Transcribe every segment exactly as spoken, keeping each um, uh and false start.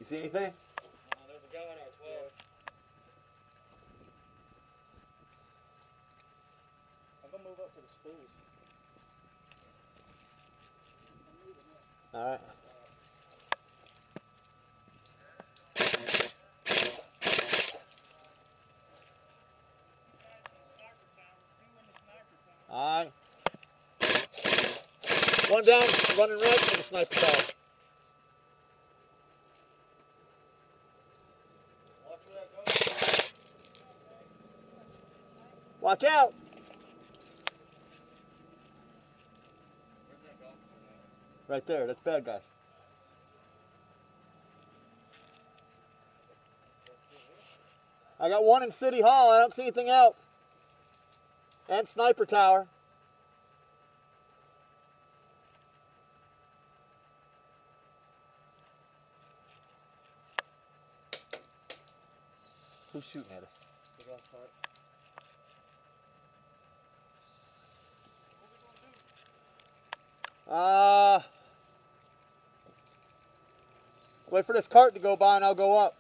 You see anything? Uh, there's a guy on our twelve. I'm gonna move up to the spools. All right. All right. One down, running right for the sniper tower. Watch where that goes. Watch out. Where's that golf at? Right there, that's bad guys. I got one in City Hall. I don't see anything else. And sniper tower. Who's shooting at us? The golf cart. Uh, wait for this cart to go by and I'll go up.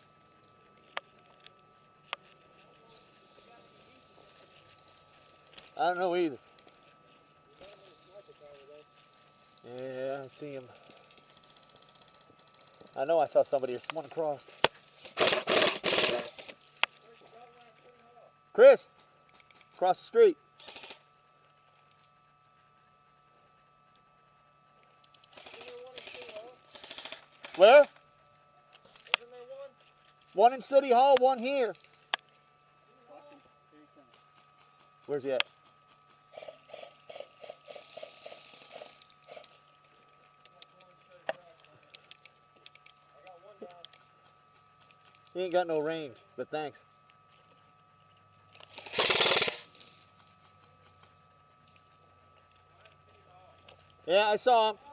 I don't know either. Yeah, I see him. I know I saw somebody here. Someone crossed. Chris, across the street. Where? Isn't there one? One in City Hall, one here. Where's he at? He ain't got no range, but thanks. Yeah, I saw him.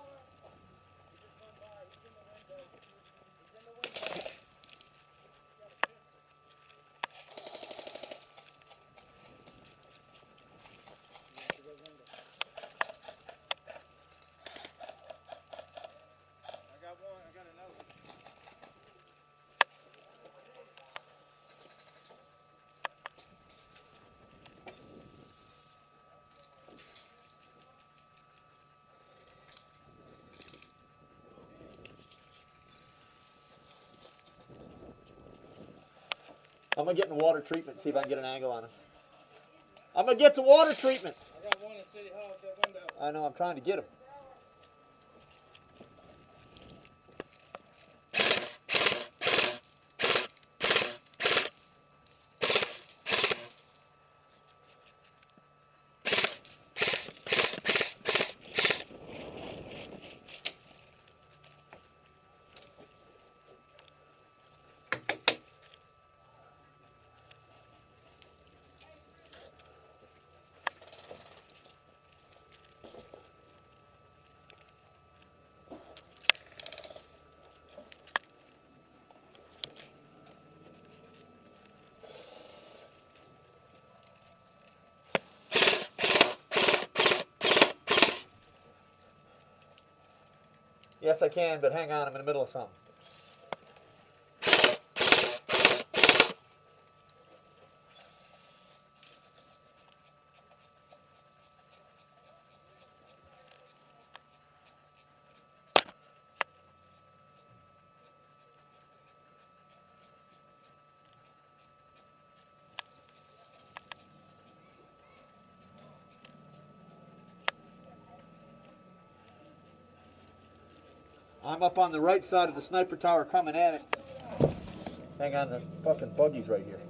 I'm going to get in water treatment and see if I can get an angle on him. I'm going to get to water treatment. I got one in City Hall at that window. I know, I'm trying to get him. Yes, I can, but hang on, I'm in the middle of something. I'm up on the right side of the sniper tower coming at it. Hang on, the fucking buggy's right here.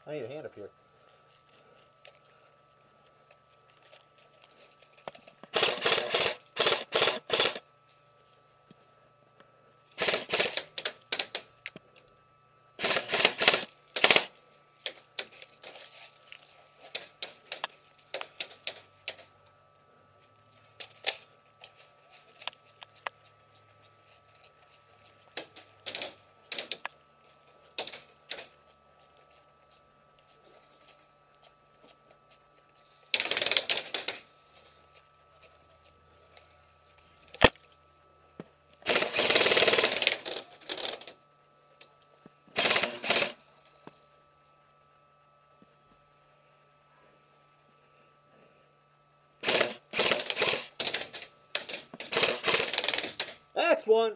I need a hand up here. That's one.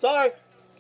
Sorry.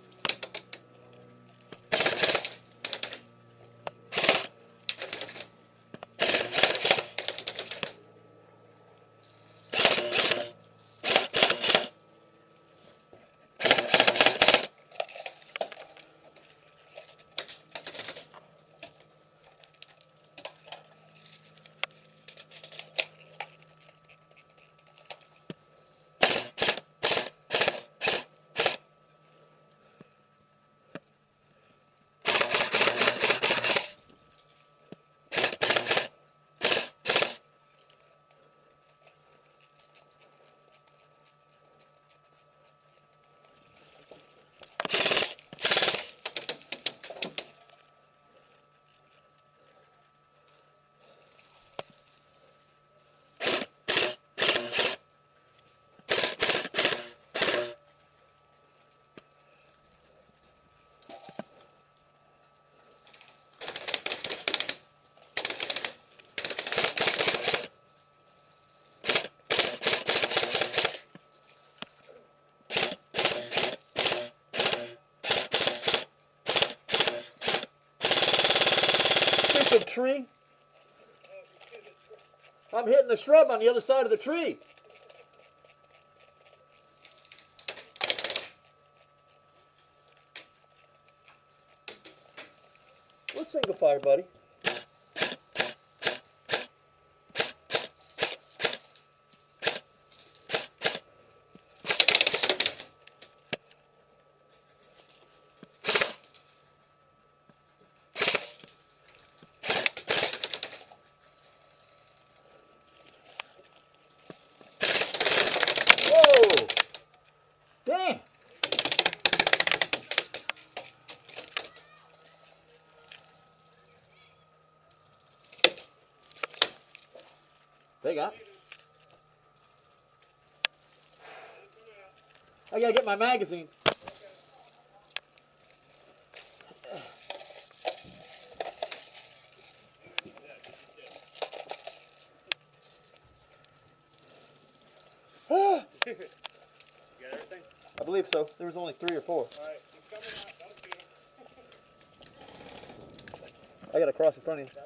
Tree. I'm hitting the shrub on the other side of the tree. Let's single fire, buddy. Damn. They got it. I gotta get my magazine. You got everything? I believe so. There was only three or four. All right, he's coming out. Don't shoot him. I gotta cross in front of you.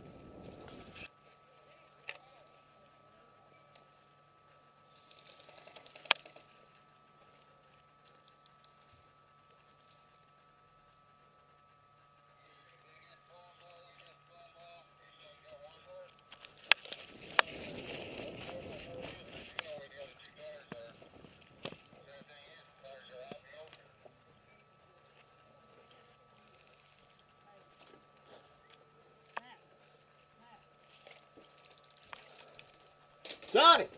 Johnny!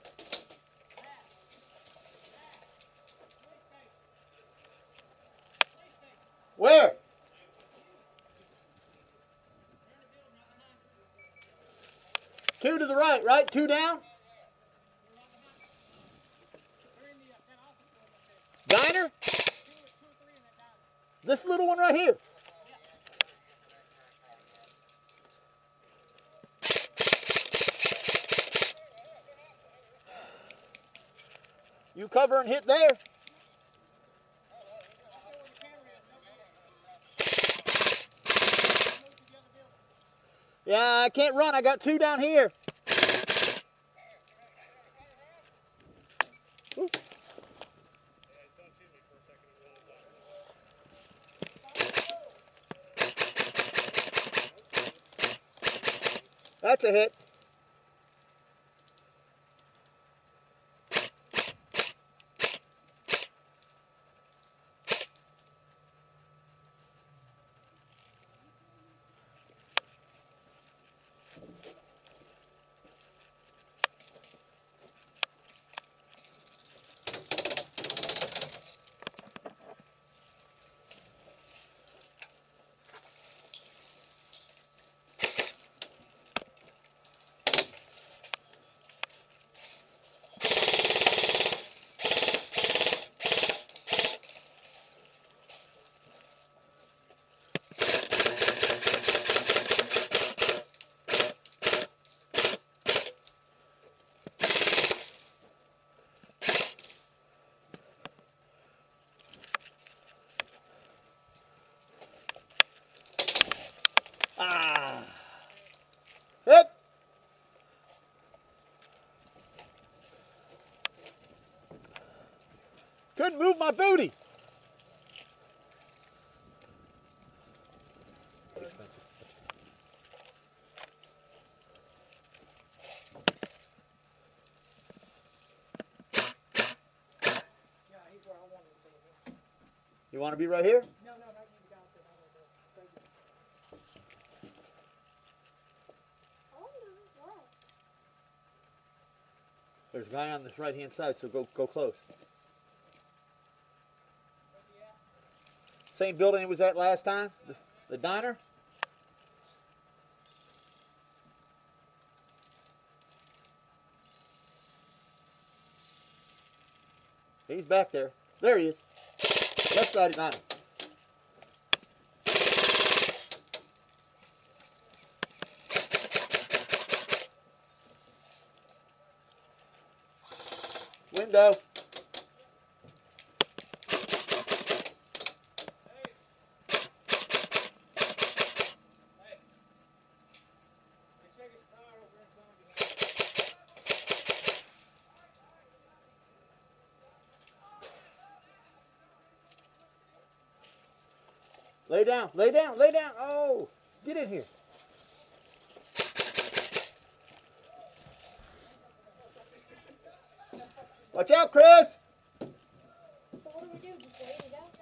Where? Two to the right, right? Two down? Diner? This little one right here. You cover and hit there. Yeah, I can't run. I got two down here. Ooh. That's a hit. Couldn't move my booty. Expensive. Yeah, he's where I wanted to be. You want to be right here? No, no, not you down there. Thank you. There's a guy on this right hand side, so go go close. Same building it was at last time? The, the diner? He's back there. There he is. Left side of the diner. Window. Lay down, lay down, lay down. Oh, get in here. Watch out, Chris. So what do we do? Just lay it out?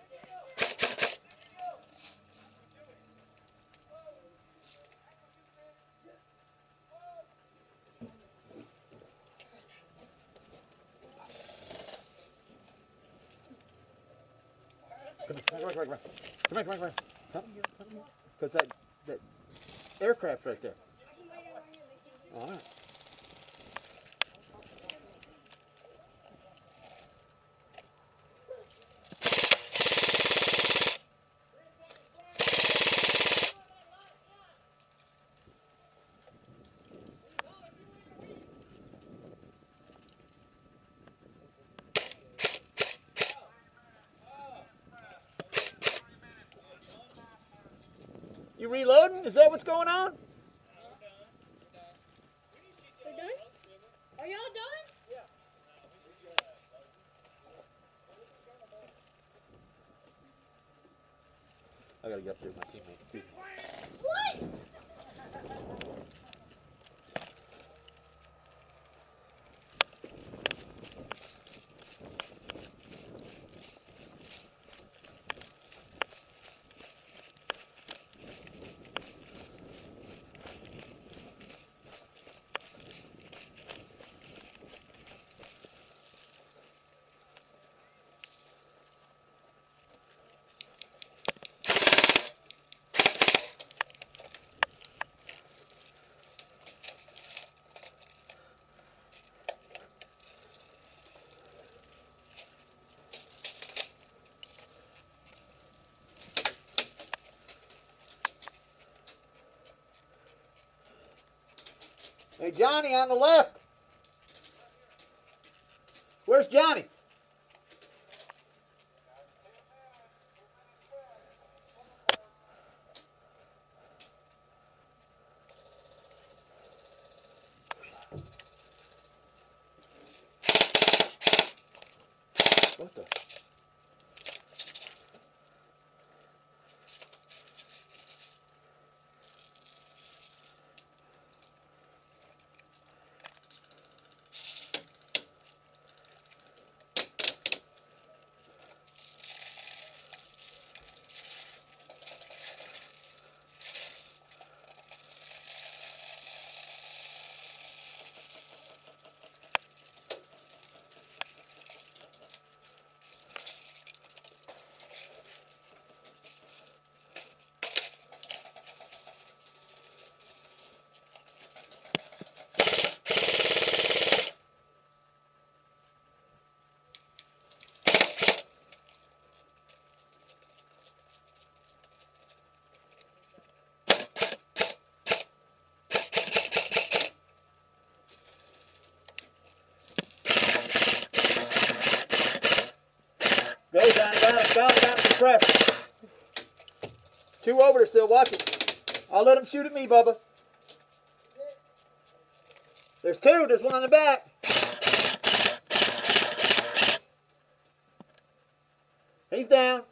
Come here, come here, come here, come here. Come here, come here, come here. Come here, come here. Because that, that aircraft's right there. All right. You reloading? Is that what's going on? We're done? Are y'all done? I gotta get up there with my teammate. Excuse me. What? Hey, Johnny on the left. Where's Johnny? What the? Go down, down, down, down, press. Two over there still, watch it. I'll let them shoot at me, Bubba. There's two, there's one on the back. He's down.